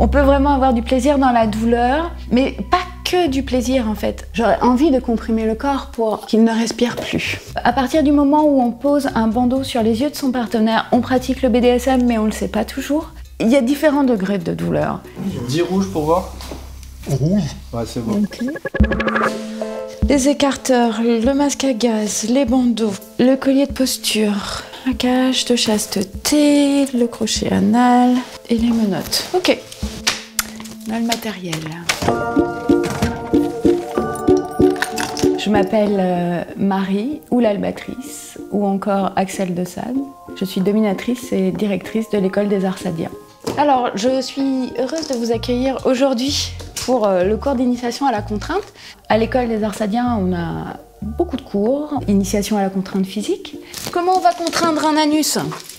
On peut vraiment avoir du plaisir dans la douleur, mais pas que du plaisir en fait. J'aurais envie de comprimer le corps pour qu'il ne respire plus. À partir du moment où on pose un bandeau sur les yeux de son partenaire, on pratique le BDSM mais on ne le sait pas toujours. Il y a différents degrés de douleur. 10 rouges pour voir. Rouge. Ouais, c'est bon. Okay. Les écarteurs, le masque à gaz, les bandeaux, le collier de posture, la cage de chasteté, le crochet anal et les menottes. Ok, on a le matériel. Je m'appelle Marie, ou l'Albatrice, ou encore Axel de Sade. Je suis dominatrice et directrice de l'école des arts sadiens. Alors, je suis heureuse de vous accueillir aujourd'hui pour le cours d'initiation à la contrainte. À l'école des arts sadiens, on a beaucoup de cours. Initiation à la contrainte physique. Comment on va contraindre un anus?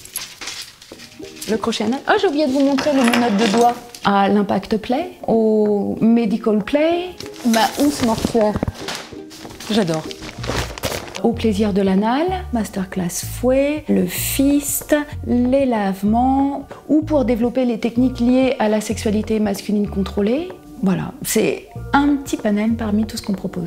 Le crochet anal. Oh, j'ai oublié de vous montrer les menottes de doigts. À l'impact play, au medical play, ma housse mortuaire. J'adore. Au plaisir de l'anal, masterclass fouet, le fist, les lavements, ou pour développer les techniques liées à la sexualité masculine contrôlée. Voilà, c'est un petit panel parmi tout ce qu'on propose.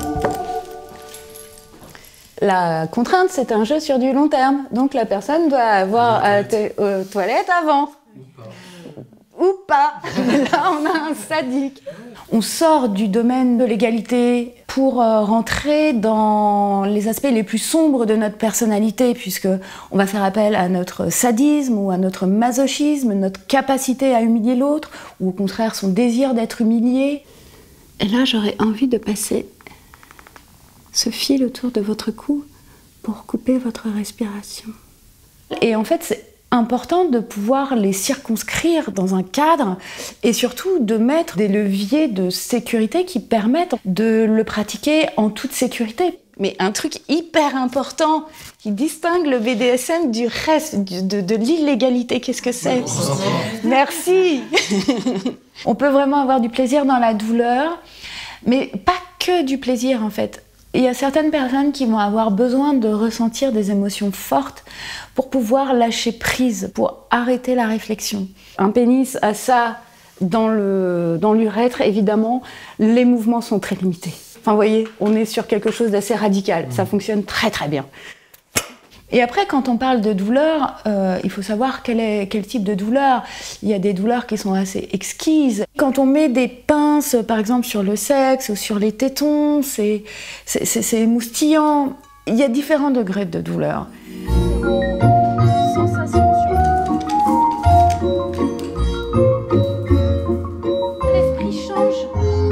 La contrainte, c'est un jeu sur du long terme, donc la personne doit avoir à aux toilettes avant. Ou pas. Là, on a un sadique. On sort du domaine de l'égalité pour rentrer dans les aspects les plus sombres de notre personnalité, puisque on va faire appel à notre sadisme ou à notre masochisme, notre capacité à humilier l'autre, ou au contraire son désir d'être humilié. Et là, j'aurais envie de passer ce fil autour de votre cou pour couper votre respiration. Et en fait, c'est important de pouvoir les circonscrire dans un cadre et surtout de mettre des leviers de sécurité qui permettent de le pratiquer en toute sécurité. Mais un truc hyper important qui distingue le BDSM du reste, de l'illégalité, qu'est-ce que c'est? Merci. On peut vraiment avoir du plaisir dans la douleur, mais pas que du plaisir en fait. Il y a certaines personnes qui vont avoir besoin de ressentir des émotions fortes pour pouvoir lâcher prise, pour arrêter la réflexion. Un pénis a ça dans l'urètre, évidemment, les mouvements sont très limités. Enfin, vous voyez, on est sur quelque chose d'assez radical. Ça fonctionne très très bien. Et après, quand on parle de douleur, il faut savoir quel type de douleur. Il y a des douleurs qui sont assez exquises. Quand on met des pinces, par exemple, sur le sexe ou sur les tétons, c'est émoustillant. Il y a différents degrés de douleur. L'esprit change.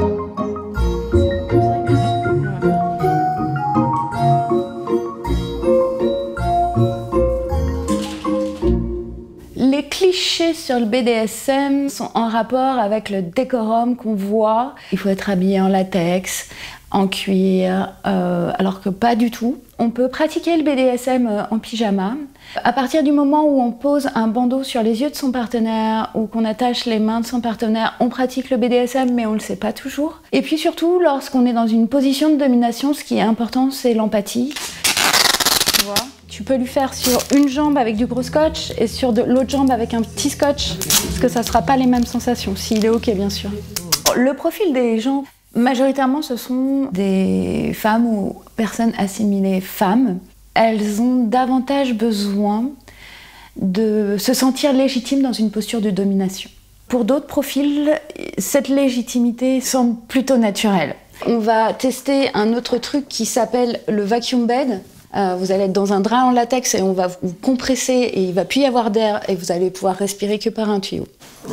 Les clichés sur le BDSM sont en rapport avec le décorum qu'on voit. Il faut être habillé en latex, en cuir, alors que pas du tout. On peut pratiquer le BDSM en pyjama. À partir du moment où on pose un bandeau sur les yeux de son partenaire ou qu'on attache les mains de son partenaire, on pratique le BDSM mais on ne le sait pas toujours. Et puis surtout, lorsqu'on est dans une position de domination, ce qui est important, c'est l'empathie. Tu vois ? Tu peux lui faire sur une jambe avec du gros scotch et sur l'autre jambe avec un petit scotch, parce que ça ne sera pas les mêmes sensations, s'il est OK bien sûr. Le profil des gens, majoritairement ce sont des femmes ou personnes assimilées femmes. Elles ont davantage besoin de se sentir légitimes dans une posture de domination. Pour d'autres profils, cette légitimité semble plutôt naturelle. On va tester un autre truc qui s'appelle le vacuum bed. Vous allez être dans un drap en latex et on va vous compresser et il va plus y avoir d'air et vous allez pouvoir respirer que par un tuyau.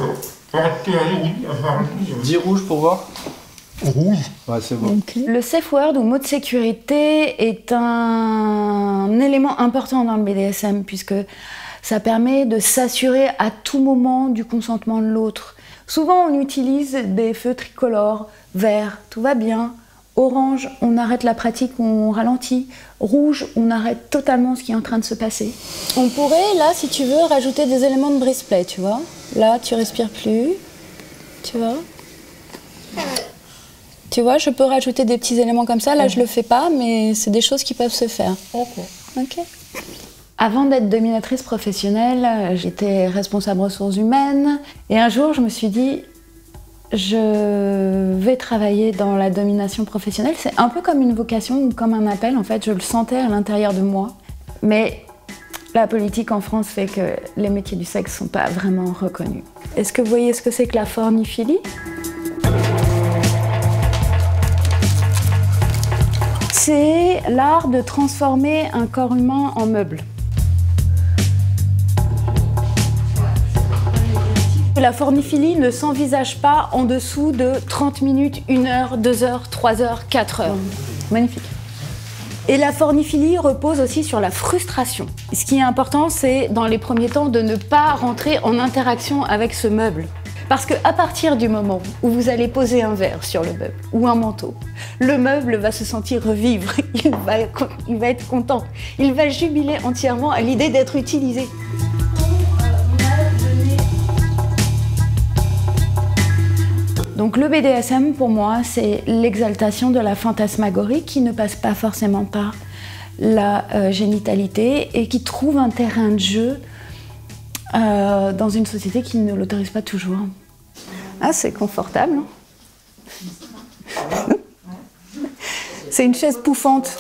10 rouges pour voir. Rouge. Ouais, c'est bon. Okay. Le safe word ou mot de sécurité est un élément important dans le BDSM puisque ça permet de s'assurer à tout moment du consentement de l'autre. Souvent on utilise des feux tricolores, vert, tout va bien. Orange, on arrête la pratique, on ralentit. Rouge, on arrête totalement ce qui est en train de se passer. On pourrait, là, si tu veux, rajouter des éléments de brise-play, tu vois. Là, tu respires plus, tu vois. Tu vois, je peux rajouter des petits éléments comme ça. Là, je le fais pas, mais c'est des choses qui peuvent se faire. Ok. Avant d'être dominatrice professionnelle, j'étais responsable ressources humaines. Et un jour, je me suis dit, je vais travailler dans la domination professionnelle. C'est un peu comme une vocation ou comme un appel, en fait. Je le sentais à l'intérieur de moi. Mais la politique en France fait que les métiers du sexe ne sont pas vraiment reconnus. Est-ce que vous voyez ce que c'est que la forniphilie ? C'est l'art de transformer un corps humain en meuble. La forniphilie ne s'envisage pas en dessous de 30 minutes, 1 heure, 2 heures, 3 heures, 4 heures. Magnifique. Et la forniphilie repose aussi sur la frustration. Ce qui est important, c'est dans les premiers temps de ne pas rentrer en interaction avec ce meuble. Parce qu'à partir du moment où vous allez poser un verre sur le meuble ou un manteau, le meuble va se sentir revivre, il va être content, il va jubiler entièrement à l'idée d'être utilisé. Donc le BDSM, pour moi, c'est l'exaltation de la fantasmagorie qui ne passe pas forcément par la génitalité et qui trouve un terrain de jeu dans une société qui ne l'autorise pas toujours. Ah, c'est confortable. Hein. C'est une chaise pouffante.